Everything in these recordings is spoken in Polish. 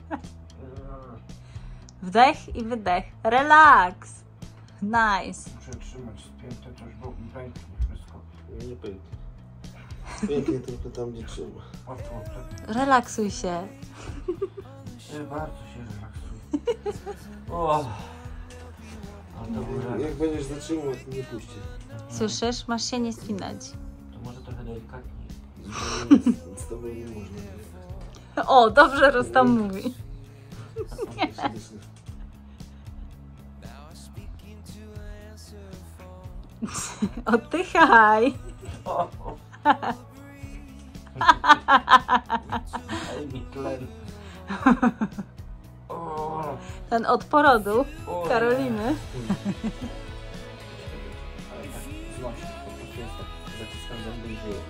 Wdech i wydech. Relaks. Nice. Muszę trzymać spięte, to już było pęknie wszystko. Nie pęknie. Pęknie tylko tam, gdzie trzyma. Relaksuj się. Bardzo się relaksuję. O. Jak będziesz zatrzymał, to nie puści. Słyszysz? Masz się nie spinać. To może trochę delikatniej. Z tobą nie można. O, dobrze Rustam mówi. Oddychaj. Daj mi tlen. Ten od porodu Karoliny. Znosi, po prostu jest tak, zaciskam zęby i żyję.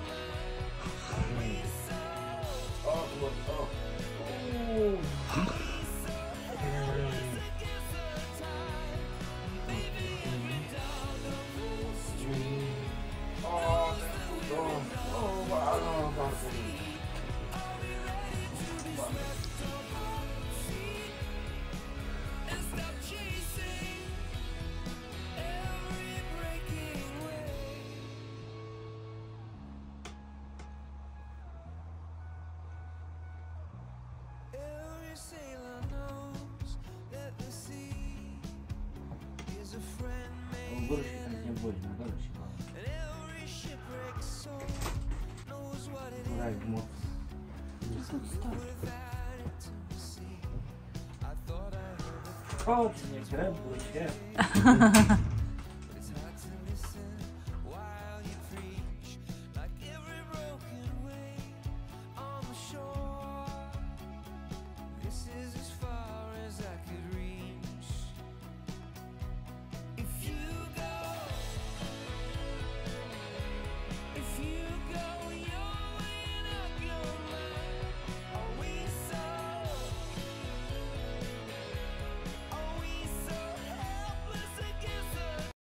Góry się tak nie boi, na dole się boi. Góra jak moc. Chodź, nie krępuj się.